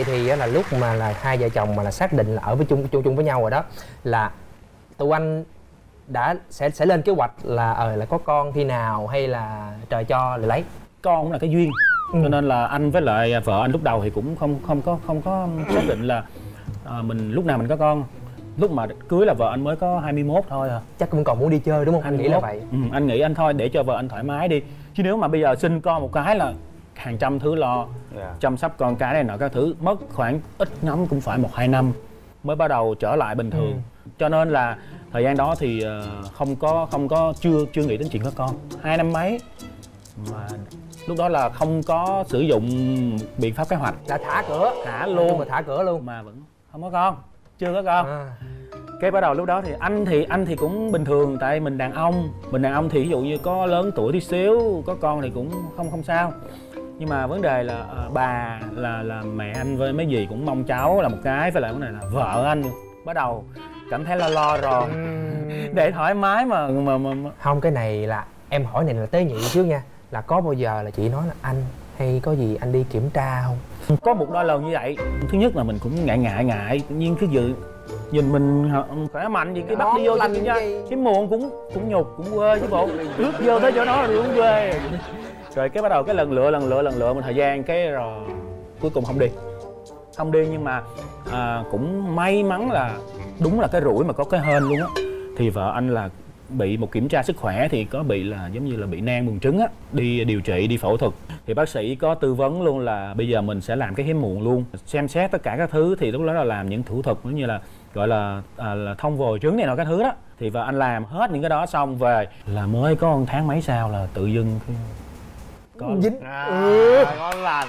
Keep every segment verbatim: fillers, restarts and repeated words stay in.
vậy thì là lúc mà là hai vợ chồng mà là xác định là ở với chung chung chung với nhau rồi đó, là tụi anh đã sẽ sẽ lên kế hoạch là ờ là có con khi nào hay là trời cho là lấy? Con cũng là cái duyên. Ừ. Cho nên là anh với lại vợ anh lúc đầu thì cũng không không có không có xác định là à, mình lúc nào mình có con. Lúc mà cưới là vợ anh mới có hai mươi mốt thôi à. Chắc cũng còn muốn đi chơi đúng không? Anh nghĩ là vậy. Ừ, anh nghĩ anh thôi để cho vợ anh thoải mái đi. Chứ nếu mà bây giờ sinh con một cái là hàng trăm thứ lo, yeah. chăm sóc con cái này nọ các thứ, mất khoảng ít ngắn cũng phải một hai năm mới bắt đầu trở lại bình thường. Ừ. Cho nên là thời gian đó thì không có không có chưa chưa nghĩ đến chuyện có con. Hai năm mấy mà lúc đó là không có sử dụng biện pháp kế hoạch, là thả cửa, thả luôn mà thả cửa luôn mà vẫn không có con, chưa có con. À. Cái bắt đầu lúc đó thì anh thì anh thì cũng bình thường, tại mình đàn ông, mình đàn ông thì ví dụ như có lớn tuổi tí xíu, có con thì cũng không không sao. Nhưng mà vấn đề là à, bà là là mẹ anh với mấy gì cũng mong cháu là một cái, với lại vấn đề là vợ anh bắt đầu cảm thấy lo lo rồi. uhm. Để thoải mái mà, mà mà mà không, cái này là em hỏi này là tế nhị trước nha, là có bao giờ là chị nói là anh hay có gì anh đi kiểm tra không? Có một đôi lần như vậy. Thứ nhất là mình cũng ngại ngại ngại tự nhiên cái dự nhìn mình khỏe mạnh gì cái bắt đi vô lành nha, cái muộn cũng cũng nhục cũng quê chứ bộ, ướt vô tới chỗ đó rồi cũng quê. Rồi cái bắt đầu cái lần lựa lần lựa lần lựa một thời gian cái rồi cuối cùng không đi không đi nhưng mà à, cũng may mắn là đúng là cái rủi mà có cái hên luôn á, thì vợ anh là bị một kiểm tra sức khỏe thì có bị là giống như là bị nang buồng trứng á, đi điều trị đi phẫu thuật thì bác sĩ có tư vấn luôn là bây giờ mình sẽ làm cái hiếm muộn luôn, xem xét tất cả các thứ thì lúc đó là làm những thủ thuật giống như là gọi là, à, là thông vòi trứng này nọ các thứ đó, thì vợ anh làm hết những cái đó xong về là mới có một tháng mấy sau là tự dưng có dính à, ừ. Ngon lành.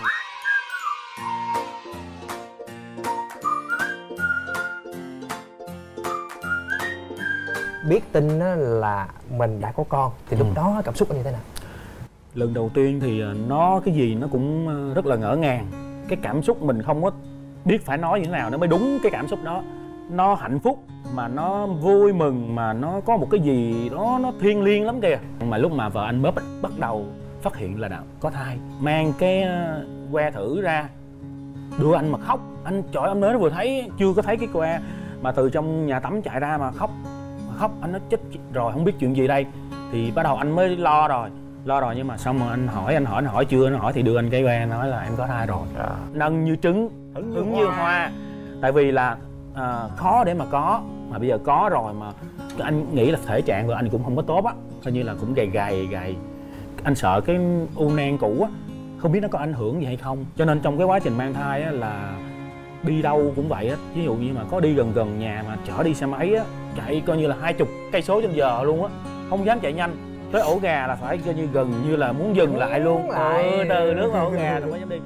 Biết tin là mình đã có con thì lúc ừ. đó cảm xúc anh như thế nào? Lần đầu tiên thì nó cái gì nó cũng rất là ngỡ ngàng, cái cảm xúc mình không có biết phải nói như thế nào nó mới đúng cái cảm xúc đó. Nó hạnh phúc mà nó vui mừng mà nó có một cái gì đó nó thiêng liêng lắm kìa. Mà lúc mà vợ anh bóp bắt đầu phát hiện là đã có thai, mang cái que thử ra đưa anh mà khóc, anh trời anh mới vừa thấy chưa có thấy cái que mà từ trong nhà tắm chạy ra mà khóc mà khóc anh nói chết rồi không biết chuyện gì đây, thì bắt đầu anh mới lo rồi lo rồi nhưng mà xong rồi anh hỏi anh hỏi anh hỏi chưa, anh hỏi thì đưa anh cái que nói là em có thai rồi. À. Nâng như trứng hứng như, như hoa. hoa tại vì là à, khó để mà có mà bây giờ có rồi mà anh nghĩ là thể trạng của anh cũng không có tốt á, coi như là cũng gầy gầy gầy, anh sợ cái u nang cũ á không biết nó có ảnh hưởng gì hay không, cho nên trong cái quá trình mang thai á là đi đâu cũng vậy á, ví dụ như mà có đi gần gần nhà mà chở đi xe máy á chạy coi như là hai chục cây số trên giờ luôn á, không dám chạy nhanh, tới ổ gà là phải coi như gần như là muốn dừng lại luôn, lại. Ừ, từ nước ổ gà rồi mới dám đi.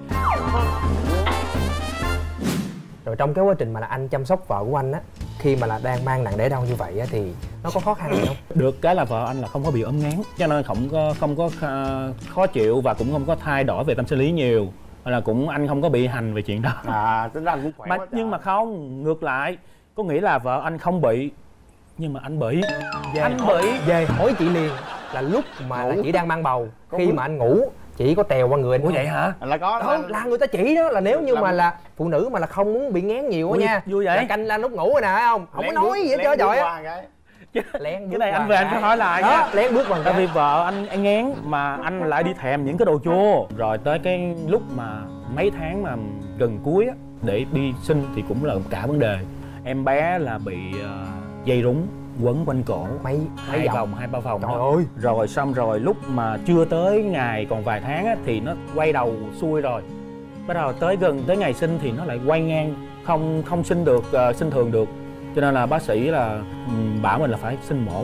Rồi trong cái quá trình mà là anh chăm sóc vợ của anh á, khi mà là đang mang nặng đẻ đau như vậy á thì nó có khó khăn gì không? Được cái là vợ anh là không có bị ốm ngán, cho nên không có không có khó chịu và cũng không có thay đổi về tâm sinh lý nhiều, là cũng anh không có bị hành về chuyện đó. À, tính ra anh cũng khỏe mà, quá. Nhưng mà không, ngược lại, có nghĩa là vợ anh không bị nhưng mà anh bị. Về anh hỏi, bị về hỏi chị liền là lúc mà là chị đang mang bầu, có khi bị... mà anh ngủ chị có trèo qua người anh. Ủa vậy hả? Là có đó, là người ta chỉ đó là nếu như làm... mà là phụ nữ mà là không muốn bị ngán nhiều á nha, vui vậy là canh lên lúc ngủ rồi nè, thấy không? Không lén có nói bước, gì hết trơn trời á. Lén cái này anh về anh phải hỏi lại đó, nha. lén bước bằng tại vì vợ anh anh ngán mà anh lại đi thèm những cái đồ chua, rồi tới cái lúc mà mấy tháng mà gần cuối á để đi sinh thì cũng là cả vấn đề. Em bé là bị uh, dây rúng quấn quanh cổ mấy hai mấy vòng hai ba vòng trời đó. ơi. Rồi xong rồi lúc mà chưa tới ngày còn vài tháng á thì nó quay đầu xuôi rồi, bắt đầu tới gần tới ngày sinh thì nó lại quay ngang, không không sinh được, uh, sinh thường được, cho nên là bác sĩ là um, bảo mình là phải sinh mổ.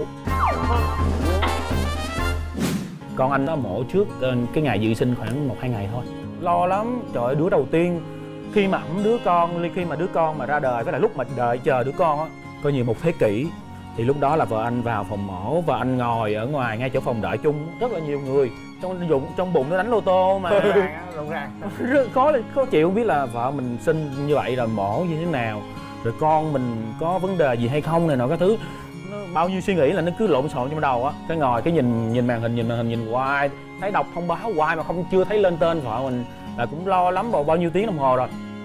Con anh nó mổ trước uh, cái ngày dự sinh khoảng một hai ngày thôi, lo lắm trời ơi, đứa đầu tiên khi mà ẵm đứa con, khi mà đứa con mà ra đời với là lúc mà đợi chờ đứa con á coi như một thế kỷ, thì lúc đó là vợ anh vào phòng mổ và anh ngồi ở ngoài ngay chỗ phòng đợi chung rất là nhiều người, trong bụng trong bụng nó đánh lô tô mà rộn ràng rất khó khó chịu, không biết là vợ mình sinh như vậy rồi mổ như thế nào, rồi con mình có vấn đề gì hay không này nọ các thứ, nó bao nhiêu suy nghĩ là nó cứ lộn xộn trong đầu á, cái ngồi cái nhìn nhìn màn hình nhìn màn hình nhìn hoài, thấy đọc thông báo hoài mà không chưa thấy lên tên vợ mình là cũng lo lắm, bao bao nhiêu tiếng đồng hồ rồi.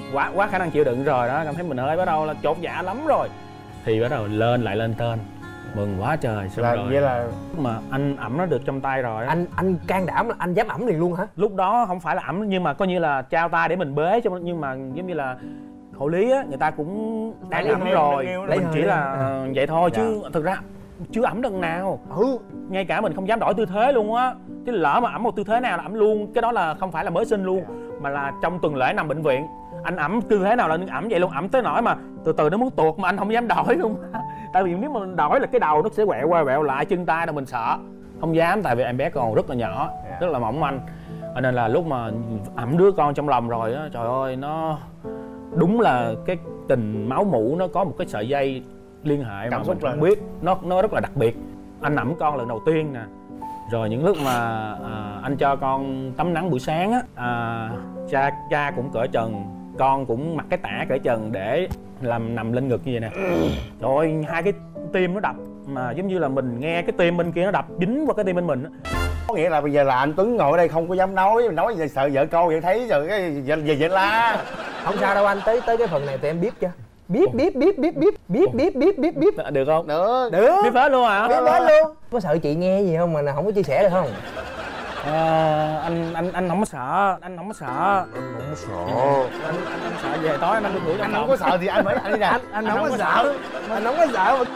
quá quá khả năng chịu đựng rồi đó, cảm thấy mình hơi bắt đầu là chột dạ lắm rồi thì bắt đầu lên lại lên tên mừng quá trời. Xong là rồi vậy là mà anh ẩm nó được trong tay rồi á, anh anh can đảm là anh dám ẩm liền luôn hả? lúc đó không phải là ẩm nhưng mà coi như là trao tay để mình bế cho, nhưng mà giống như là hộ lý á, người ta cũng đang Lấy ẩm hơi, rồi, lấy mình hơi chỉ đi. là vậy thôi chứ thực ra chưa ẩm lần nào. Ừ. Ngay cả mình không dám đổi tư thế luôn á, chứ lỡ mà ẩm một tư thế nào là ẩm luôn, cái đó là không phải là mới sinh luôn mà là trong tuần lễ nằm bệnh viện anh ẩm tư thế nào là ẩm vậy luôn, ẩm tới nỗi mà từ từ nó muốn tuột mà anh không dám đổi luôn. Tại vì nếu mà mình đổi là cái đầu nó sẽ quẹo qua quẹo lại, chân tay là mình sợ không dám, tại vì em bé còn rất là nhỏ, rất là mỏng manh, cho nên là lúc mà ẩm đứa con trong lòng rồi á, trời ơi nó đúng là cái tình máu mủ nó có một cái sợi dây liên hệ mà mình không biết, nó nó rất là đặc biệt. Anh ẵm con lần đầu tiên nè, rồi những lúc mà à, anh cho con tắm nắng buổi sáng á, à, cha cha cũng cởi trần, con cũng mặc cái tã cởi trần để làm nằm lên ngực như vậy nè. Trời ơi, hai cái tim nó đập mà giống như là mình nghe cái tim bên kia nó đập dính vào cái tim bên mình á. Có nghĩa là bây giờ là anh Tuấn ngồi ở đây không có dám nói, nói về sợ vợ câu vậy thấy rồi cái về về vậy la. Không sao đâu anh, tới tới cái phần này tụi em biết chưa? Biết biết biết biết biết biết biết biết biết biết Được không? Được. được Biết hết luôn hả? biết hết luôn. Có sợ chị nghe gì không mà không có chia sẻ được không? À, anh anh anh không có sợ, anh không có sợ, anh không có sợ, anh anh, anh sợ về tối anh đi ngủ. Anh không có sợ thì anh mới anh đi nè. Anh anh không có sợ, anh không có sợ mà.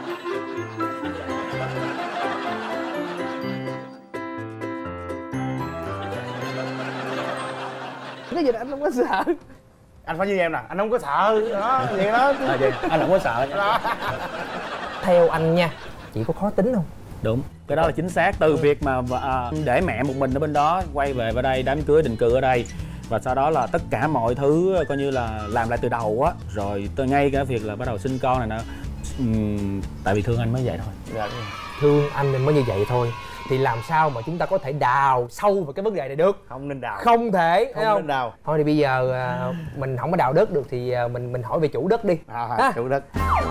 Cái gì đó anh không có sợ. Anh phải như em nè, anh không có sợ đó, vậy đó. À, vậy, anh không có sợ nha. Theo anh nha, chị có khó tính không? Đúng, cái đó là chính xác. Từ việc mà à, để mẹ một mình ở bên đó, quay về ở đây, đám cưới định cư ở đây, và sau đó là tất cả mọi thứ coi như là làm lại từ đầu á, rồi từ ngay cái việc là bắt đầu sinh con này nè. Uhm, tại vì thương anh mới vậy thôi. Dạ. Thương anh nên mới như vậy thôi. Thì làm sao mà chúng ta có thể đào sâu vào cái vấn đề này được? Không nên đào. Không thể, Không thấy không? nên đào. Thôi thì bây giờ à, mình không có đào đất được thì à, mình mình hỏi về chủ đất đi. À, Ha? chủ đất.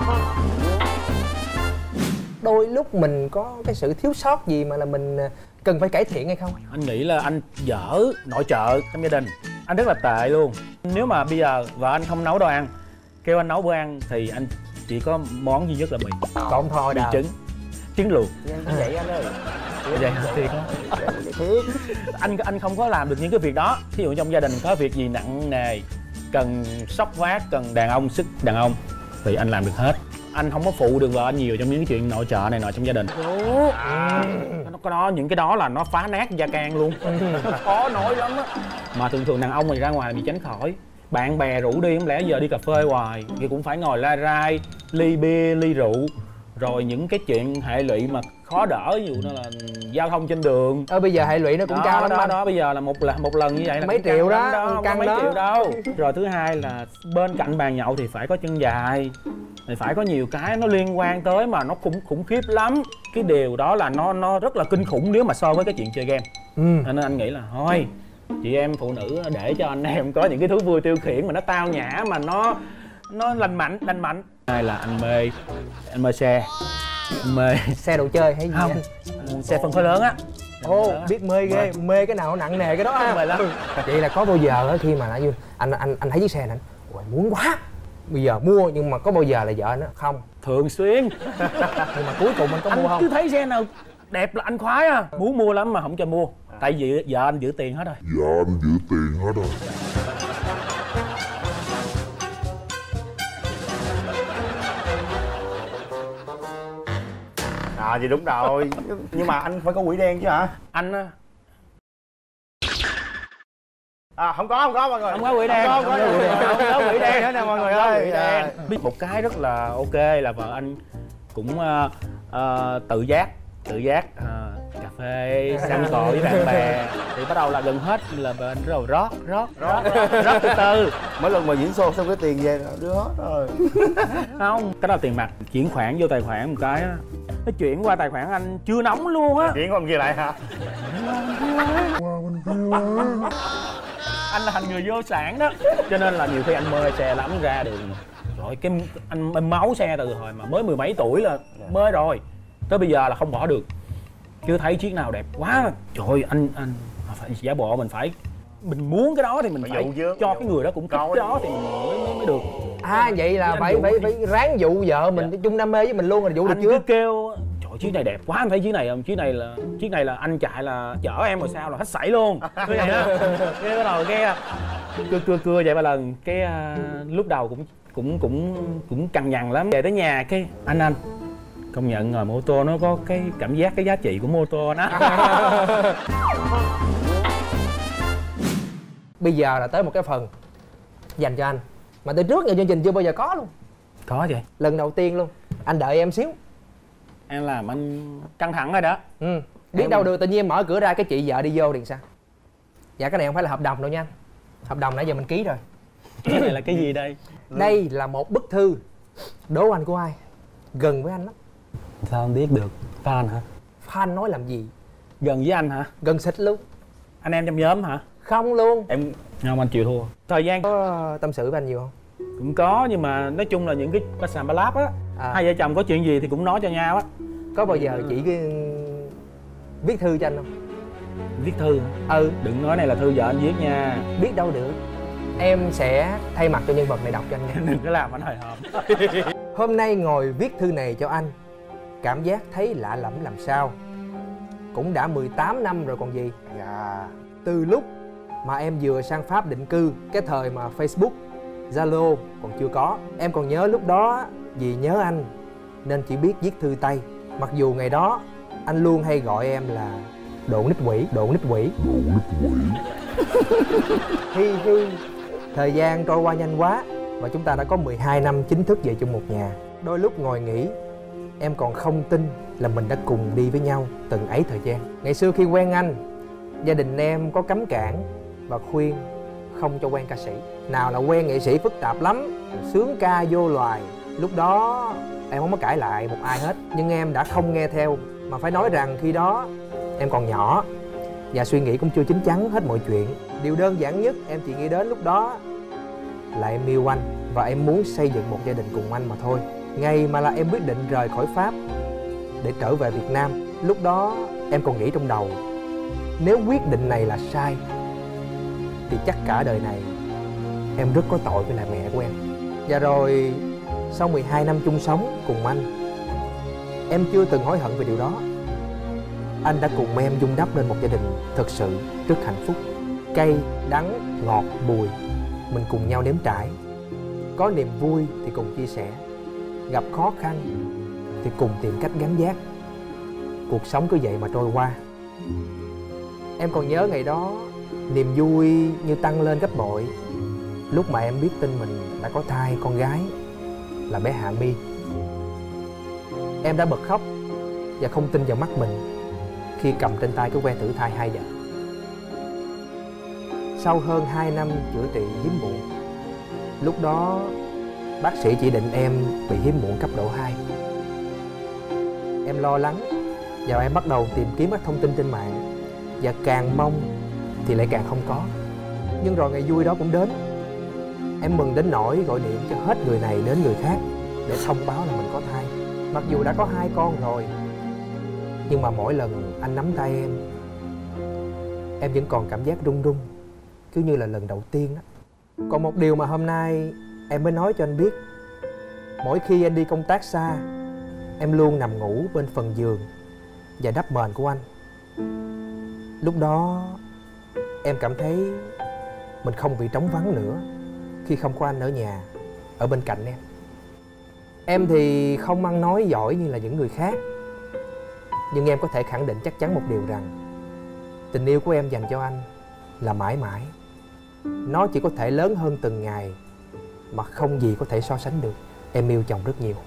Đôi lúc mình có cái sự thiếu sót gì mà là mình à, cần phải cải thiện hay không? Anh nghĩ là anh dở nội trợ trong gia đình, anh rất là tệ luôn. Nếu mà bây giờ vợ anh không nấu đồ ăn, kêu anh nấu bữa ăn thì anh chỉ có món duy nhất là mì, Còn thôi mì đào. trứng, trứng luộc. Em vậy anh ơi. Vậy hả? Thiệt hả? Thiệt. anh anh không có làm được những cái việc đó. Thí dụ trong gia đình có việc gì nặng nề cần xốc vác, cần đàn ông, sức đàn ông thì anh làm được hết. Anh không có phụ được vợ anh nhiều trong những cái chuyện nội trợ này nọ trong gia đình. À, nó có đó, những cái đó là nó phá nát gia can luôn. Nó khó nói lắm á. Mà thường thường đàn ông thì ra ngoài bị tránh khỏi. Bạn bè rủ đi, không lẽ giờ đi cà phê hoài thì cũng phải ngồi lai rai, ly bia, ly rượu. Rồi những cái chuyện hệ lụy mà khó đỡ, ví dụ nó là giao thông trên đường. Ờ bây giờ hệ lụy nó cũng đó, cao lắm đó, anh. đó bây giờ là một là một lần như vậy là Mấy cũng căng triệu lắm đó, không căng có mấy đó. triệu đâu. Rồi thứ hai là bên cạnh bàn nhậu thì phải có chân dài, thì phải có nhiều cái nó liên quan tới mà nó cũng khủng khiếp lắm. Cái điều đó là nó nó rất là kinh khủng nếu mà so với cái chuyện chơi game. Ừ. Nên anh nghĩ là thôi chị em phụ nữ để cho anh em có những cái thú vui tiêu khiển mà nó tao nhã, mà nó nó lành mạnh lành mạnh. Hai là anh mê anh mê xe, anh mê Xe đồ chơi hay gì không anh? xe phân khối lớn á. Ồ, biết mê ghê, mê cái nào nặng nề cái đó ha. Mê lắm. Vậy là có bao giờ á khi mà nó như anh anh anh thấy chiếc xe này anh ôi muốn quá. Bây giờ mua nhưng mà có bao giờ là vợ anh nói không. Thường xuyên. Nhưng mà cuối cùng anh có Anh mua không? cứ thấy xe nào đẹp là anh khoái à. Muốn mua lắm mà không cho mua. Tại vì vợ anh giữ tiền hết rồi. Dạ anh giữ tiền hết rồi. À thì đúng rồi. Nhưng mà anh phải có quỷ đen chứ hả? Anh á, À không có, không có mọi người. không có quỷ đen. Không có, không có quỷ đen. Không có quỷ đen hết nè mọi người Không có ơi. quỷ đen. Biết một cái rất là ok là vợ anh cũng uh, uh, tự giác tự giác uh, cà phê săn cọ với bạn bè thì bắt đầu là gần hết là bên bắt đầu rót rót rót rót từ từ. Mỗi lần mà diễn show xong cái tiền về đưa hết rồi. Không, cái đó là tiền mặt, chuyển khoản vô tài khoản một cái á, nó chuyển qua tài khoản anh chưa nóng luôn á. Chuyển con kia lại hả? Anh là thành người vô sản đó, cho nên là nhiều khi anh mê xe lắm, ra đường rồi cái anh, anh máu xe từ hồi mà mới mười mấy tuổi là mê rồi, tới bây giờ là không bỏ được. Chưa thấy chiếc nào đẹp quá, trời ơi anh anh phải giả bộ mình phải mình muốn cái đó thì mình phải, phải dụ chứ, cho dụ. cái người đó cũng thích cái đó thì mình mới, mới, mới được. À vậy là phải phải phải ráng dụ vợ mình dạ. chung đam mê với mình luôn rồi dụ anh được chưa? Cứ kêu trời chiếc này đẹp quá, anh thấy chiếc này không, chiếc này là chiếc này là anh chạy là chở em rồi sao là hết sảy luôn cái này đó. Cái bắt đầu cái cưa cưa cưa vậy ba lần cái uh, lúc đầu cũng cũng cũng cũng cằn nhằn lắm. Về tới nhà cái anh anh công nhận rồi, mô tô nó có cái cảm giác, cái giá trị của mô tô đó. Bây giờ là tới một cái phần dành cho anh mà từ trước giờ chương trình chưa bao giờ có luôn. Có vậy? Lần đầu tiên luôn. Anh đợi em xíu. Em làm anh căng thẳng rồi đó. Ừ. Biết em... đâu được tự nhiên em mở cửa ra cái chị vợ đi vô thì sao? Dạ cái này không phải là hợp đồng đâu nha anh. Hợp đồng nãy giờ mình ký rồi. Cái này là cái gì đây? Đây là một bức thư. Đố anh của ai? Gần với anh lắm. Sao anh biết được? Fan hả? Fan nói làm gì? Gần với anh hả? Gần xịt luôn. Anh em trong nhóm hả? Không luôn. Em không, anh chịu thua. Thời gian có tâm sự với anh nhiều không? Cũng có, nhưng mà nói chung là những cái ba sàm ba láp á, à. Hai vợ chồng có chuyện gì thì cũng nói cho nhau á. Có bao giờ chị cái viết thư cho anh không? Viết thư hả? Ừ. Đừng nói này là thư vợ anh viết nha. Biết đâu được. Em sẽ thay mặt cho nhân vật này đọc cho anh nghe. Đừng có làm anh hồi hộp. Hôm nay ngồi viết thư này cho anh, cảm giác thấy lạ lẫm làm sao. Cũng đã mười tám năm rồi còn gì. Dạ. Từ lúc mà em vừa sang Pháp định cư, cái thời mà Facebook, Zalo còn chưa có. Em còn nhớ lúc đó vì nhớ anh nên chỉ biết viết thư tay. Mặc dù ngày đó anh luôn hay gọi em là độ nít quỷ, độ nít quỷ. Độ nít quỷ. Hi hi. Thời gian trôi qua nhanh quá và chúng ta đã có mười hai năm chính thức về chung một nhà. Đôi lúc ngồi nghĩ em còn không tin là mình đã cùng đi với nhau từng ấy thời gian. Ngày xưa khi quen anh, gia đình em có cấm cản và khuyên không cho quen ca sĩ. Nào là quen nghệ sĩ phức tạp lắm, sướng ca vô loài. Lúc đó em không có cãi lại một ai hết. Nhưng em đã không nghe theo. Mà phải nói rằng khi đó em còn nhỏ và suy nghĩ cũng chưa chín chắn hết mọi chuyện. Điều đơn giản nhất em chỉ nghĩ đến lúc đó là em yêu anh và em muốn xây dựng một gia đình cùng anh mà thôi. Ngày mà là em quyết định rời khỏi Pháp để trở về Việt Nam, lúc đó em còn nghĩ trong đầu nếu quyết định này là sai thì chắc cả đời này em rất có tội với lại mẹ của em. Và rồi sau mười hai năm chung sống cùng anh, em chưa từng hối hận về điều đó. Anh đã cùng em vun đắp nên một gia đình thực sự rất hạnh phúc. Cay, đắng, ngọt, bùi mình cùng nhau nếm trải. Có niềm vui thì cùng chia sẻ, gặp khó khăn thì cùng tìm cách gánh vác. Cuộc sống cứ vậy mà trôi qua. Em còn nhớ ngày đó niềm vui như tăng lên gấp bội lúc mà em biết tin mình đã có thai con gái là bé Hạ My. Em đã bật khóc và không tin vào mắt mình khi cầm trên tay cái que thử thai hai dặm. Sau hơn hai năm chữa trị hiếm muộn, lúc đó bác sĩ chỉ định em bị hiếm muộn cấp độ hai. Em lo lắng và em bắt đầu tìm kiếm các thông tin trên mạng, và càng mong thì lại càng không có. Nhưng rồi ngày vui đó cũng đến. Em mừng đến nỗi gọi điện cho hết người này đến người khác để thông báo là mình có thai. Mặc dù đã có hai con rồi, nhưng mà mỗi lần anh nắm tay em, em vẫn còn cảm giác run run, cứ như là lần đầu tiên đó. Còn một điều mà hôm nay em mới nói cho anh biết, mỗi khi anh đi công tác xa, em luôn nằm ngủ bên phần giường và đắp mền của anh. Lúc đó em cảm thấy mình không bị trống vắng nữa khi không có anh ở nhà, ở bên cạnh em. Em thì không ăn nói giỏi như là những người khác, nhưng em có thể khẳng định chắc chắn một điều rằng tình yêu của em dành cho anh là mãi mãi. Nó chỉ có thể lớn hơn từng ngày mà không gì có thể so sánh được. Em yêu chồng rất nhiều.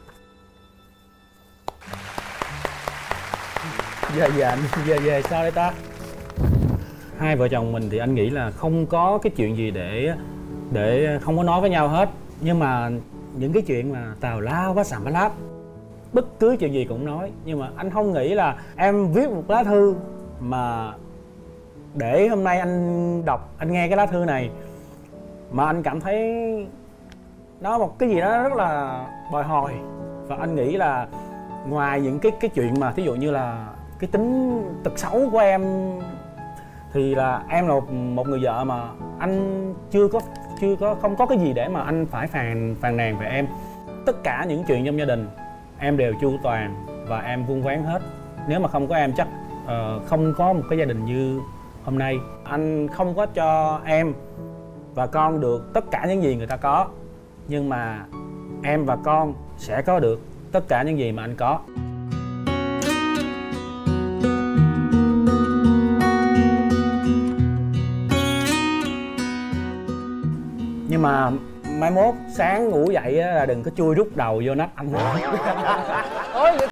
Giờ về anh, giờ về sao đây ta? Hai vợ chồng mình thì anh nghĩ là không có cái chuyện gì để để không có nói với nhau hết. Nhưng mà những cái chuyện mà tào lao quá sàm bá láp, bất cứ chuyện gì cũng nói. Nhưng mà anh không nghĩ là em viết một lá thư mà để hôm nay anh đọc, anh nghe cái lá thư này mà anh cảm thấy nó một cái gì đó rất là bồi hồi. Và anh nghĩ là ngoài những cái cái chuyện mà thí dụ như là cái tính tật xấu của em, thì là em là một, một người vợ mà anh chưa có chưa có không có cái gì để mà anh phải phàn phàn nàn về em. Tất cả những chuyện trong gia đình em đều chu toàn và em vuông vén hết. Nếu mà không có em chắc uh, không có một cái gia đình như hôm nay. Anh không có cho em và con được tất cả những gì người ta có, nhưng mà em và con sẽ có được tất cả những gì mà anh có. Nhưng mà mai mốt sáng ngủ dậy á là đừng có chui rút đầu vô nách anh.